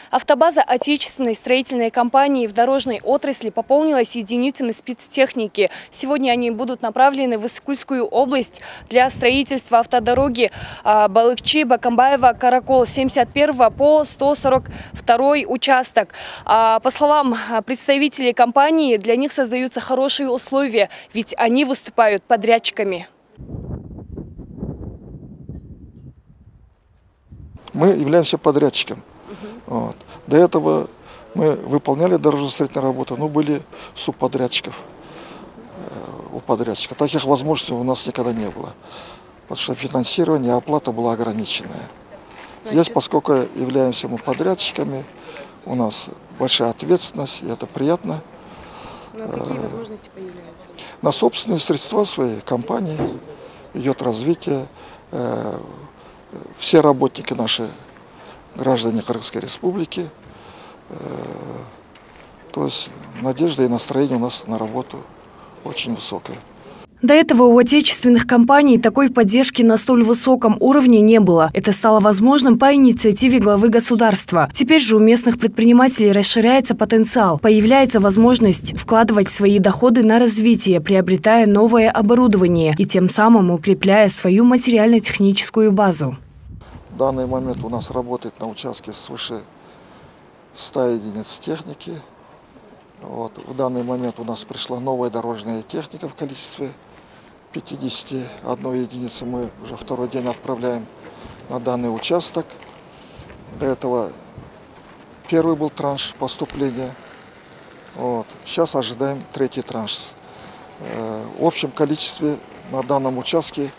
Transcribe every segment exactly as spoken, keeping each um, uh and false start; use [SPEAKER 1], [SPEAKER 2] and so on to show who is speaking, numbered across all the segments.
[SPEAKER 1] Автобаза отечественной строительной компании в дорожной отрасли пополнилась единицами спецтехники. Сегодня они будут направлены в Иссык-Кульскую область для строительства автодороги Балыкчи-Бакамбаева-Каракол семьдесят первого по сто сорок второй участок. По словам представителей компании, для них создаются хорошие условия, ведь они выступают подрядчиками.
[SPEAKER 2] Мы являемся подрядчиком. Вот. До этого мы выполняли дорожно-строительные работы, но были субподрядчиков э, у подрядчика. Таких возможностей у нас никогда не было, потому что финансирование и оплата была ограниченная. Здесь, поскольку являемся мы подрядчиками, у нас большая ответственность, и это приятно.
[SPEAKER 1] Но какие возможности появляются?
[SPEAKER 2] На собственные средства своей компании идет развитие. Э, все работники наши граждане Кыргызской республики, э, то есть надежда и настроение у нас на работу очень высокое.
[SPEAKER 1] До этого у отечественных компаний такой поддержки на столь высоком уровне не было. Это стало возможным по инициативе главы государства. Теперь же у местных предпринимателей расширяется потенциал. Появляется возможность вкладывать свои доходы на развитие, приобретая новое оборудование и тем самым укрепляя свою материально-техническую базу.
[SPEAKER 2] В данный момент у нас работает на участке свыше ста единиц техники. Вот. В данный момент у нас пришла новая дорожная техника в количестве пятидесяти одной единицы. Мы уже второй день отправляем на данный участок. До этого первый был транш поступления. Вот. Сейчас ожидаем третий транш. В общем количестве на данном участке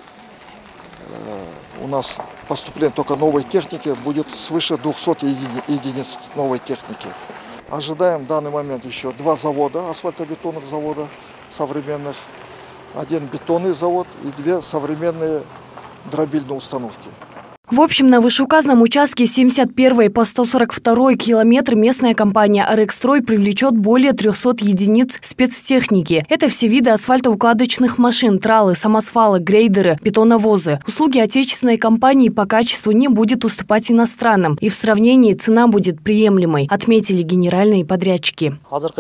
[SPEAKER 2] у нас поступление только новой техники будет свыше двухсот единиц новой техники. Ожидаем в данный момент еще два завода, асфальтобетонных завода современных, один бетонный завод и две современные дробильные установки.
[SPEAKER 1] В общем, на вышеуказанном участке семьдесят первый по сто сорок второй километр местная компания «Арекстрой» привлечет более трёхсот единиц спецтехники. Это все виды асфальтоукладочных машин, тралы, самосвалы, грейдеры, бетоновозы. Услуги отечественной компании по качеству не будет уступать иностранным. И в сравнении цена будет приемлемой, отметили генеральные подрядчики.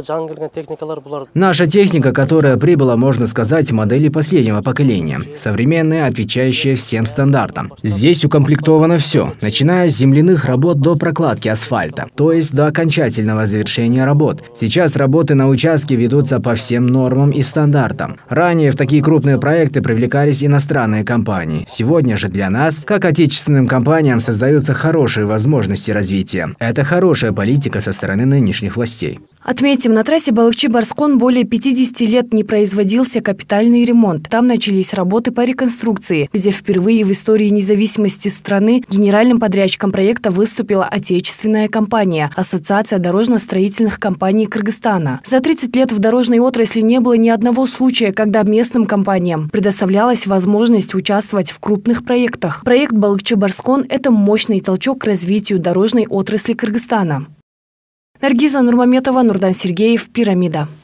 [SPEAKER 3] Наша техника, которая прибыла, можно сказать, модели последнего поколения. Современная, отвечающая всем стандартам. Здесь укомплектовано все, начиная с земляных работ до прокладки асфальта, то есть до окончательного завершения работ. Сейчас работы на участке ведутся по всем нормам и стандартам. Ранее в такие крупные проекты привлекались иностранные компании. Сегодня же для нас, как отечественным компаниям, создаются хорошие возможности развития. Это хорошая политика со стороны нынешних властей.
[SPEAKER 1] Отметим, на трассе Балыкчи-Барскон более пятидесяти лет не производился капитальный ремонт. Там начались работы по реконструкции, где впервые в истории независимости страны генеральным подрядчиком проекта выступила отечественная компания – Ассоциация дорожно-строительных компаний Кыргызстана. За тридцать лет в дорожной отрасли не было ни одного случая, когда местным компаниям предоставлялась возможность участвовать в крупных проектах. Проект Балыкчи-Барскон – это мощный толчок к развитию дорожной отрасли Кыргызстана. Наргиза Нурмаметова, Нурдан Сергеев, Пирамида.